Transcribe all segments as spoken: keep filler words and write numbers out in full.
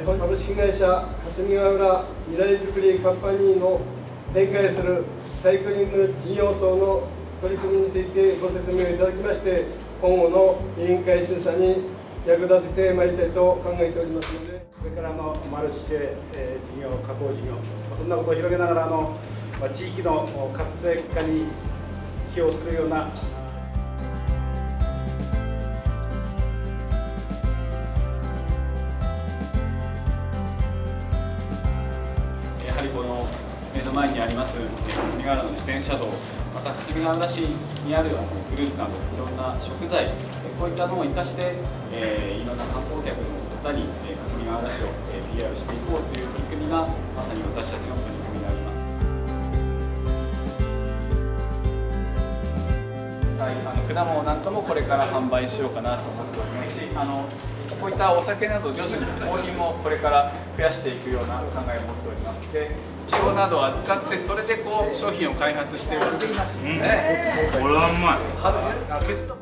株式会社霞ヶ浦未来づくりカンパニーの展開するサイクリング事業等の取り組みについてご説明をいただきまして、今後の委員会審査に役立ててまいりたいと考えておりますので、 これからのマルチで、えー、事業、加工事業、そんなことを広げながらの、まあ、地域の活性化に寄与するような。 やはりこの目の前にあります霞ヶ浦の自転車道、また霞ヶ浦市にあるあのフルーツなどいろんな食材、こういったのを生かして、えー、いろんな観光客の方に、えー、霞ヶ浦市を、えー、ピーアール していこうという取り組みがまさに私たちの取り組みであります。実際あの果物なんかもこれから販売しようかなと思っておりますし、あのこういったお酒など徐々に納品もこれから増やしていくような考えを持っております。で、いちごなどを預かってそれでこう商品を開発している。うん、これはうまい。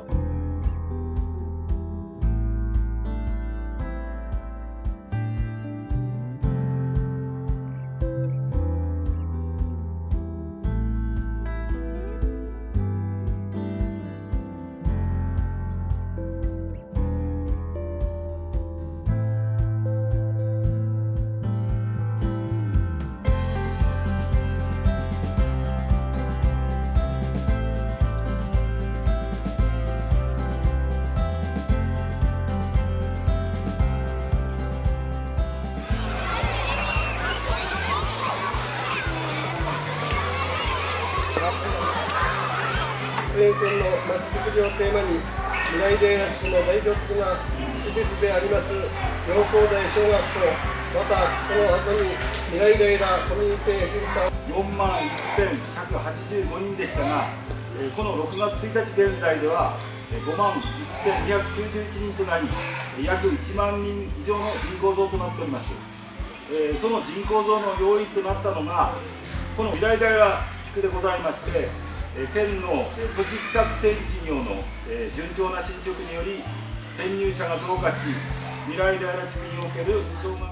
出演線のまちづくりをテーマに、未来大学地区の代表的な施設であります陽光台小学校、またこの後に未来大らコミュニティセンターよんまんせんひゃくはちじゅうごにんでしたが、このろくがつついたち現在ではごまんせんにひゃくきゅうじゅういちにんとなり、約いちまんにん以上の人口増となっております。その人口増の要因となったのがこの未来大地区でございまして、県の土地区画整理事業の順調な進捗により転入者が増加し、未来大地区における小学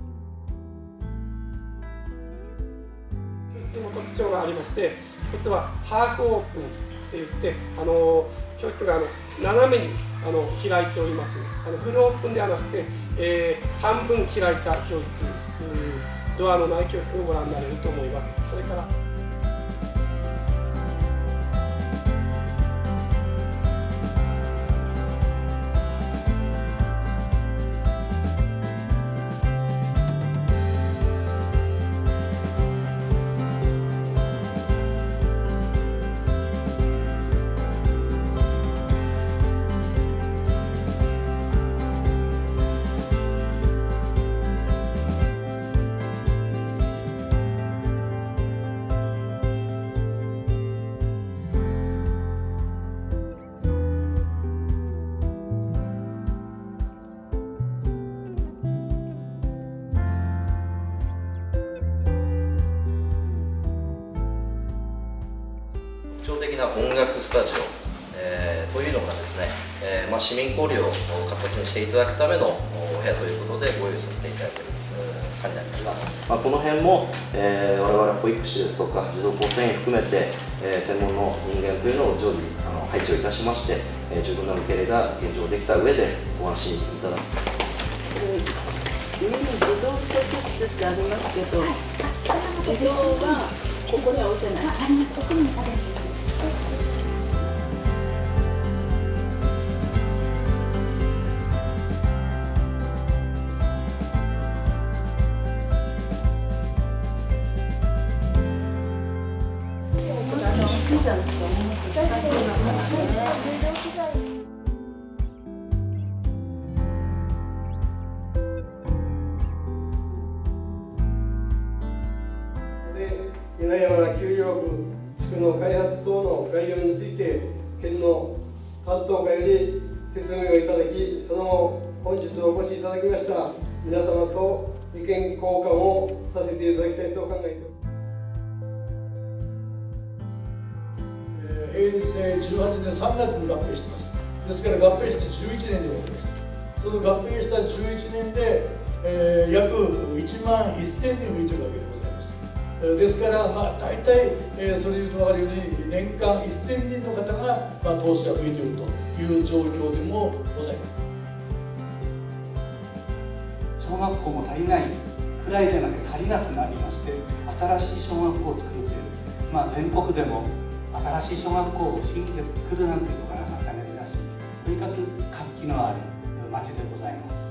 教室も特徴がありまして、一つはハーフオープンって言って、あの教室があの斜めにあの開いております。あのフルオープンではなくて、えー、半分開いた教室、ドアのない教室をご覧になれると思います。それから特徴的な音楽スタジオ、えー、というのがですね、えーまあ、市民交流を活発にしていただくためのお部屋ということでご用意させていただいている課になります。まあ、この辺も、えー、我々保育士ですとか児童構成員含めて、えー、専門の人間というのを常時あの配置をいたしまして、えー、十分な受け入れが現状できた上でご安心いただく。 上に児童図書室ってありますけど、児童はここには置いてない。あります。ここにあります。 稲山丘陵部地区の開発等の概要について県の担当課より説明をいただき、その後本日お越しいただきました皆様と意見交換をさせていただきたいと考えております。 平成じゅうはちねんさんがつに合併しています。ですから合併してじゅういちねんでございます。その合併したじゅういちねんでえー、約いちまんせんにん浮いてるわけでございます。ですから、まあ、大体、えー、それで言うと分かるように年間せんにんの方が、まあ、投資が増えているという状況でもございます。 小学校も足りない、くらいでなく足りなくなりまして、新しい小学校を作るという、まあ、全国でも新しい小学校を新規で作るなんていうところがなかなか珍しい、とにかく活気のある町でございます。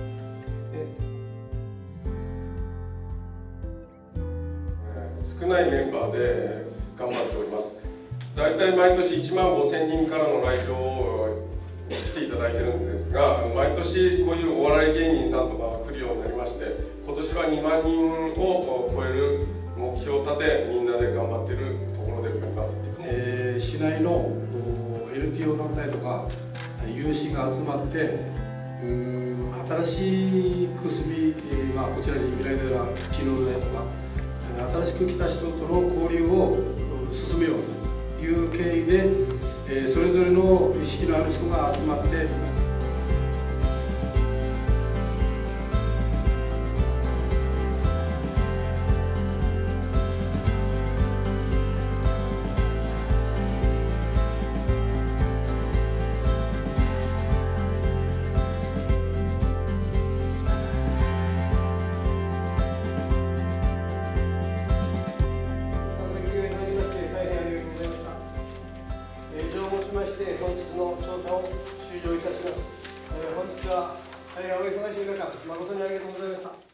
少ないメンバーで頑張っております。大体毎年いちまんごせんにんからの来場をしていただいてるんですが、毎年こういうお笑い芸人さんとかが来るようになりまして、今年はにまんにんを超える目標を立て、みんなで頑張っているところであります。 えー、市内の エヌピーオー 団体とか有志が集まって、うーん新しく住み、えーまあ、こちらに未来では昨日ぐらいとか新しく来た人との交流を進めようという経緯で、えー、それぞれの意識のある人が集まって。 本日の調査を終了いたします。本日は大変お忙しい中、誠にありがとうございました。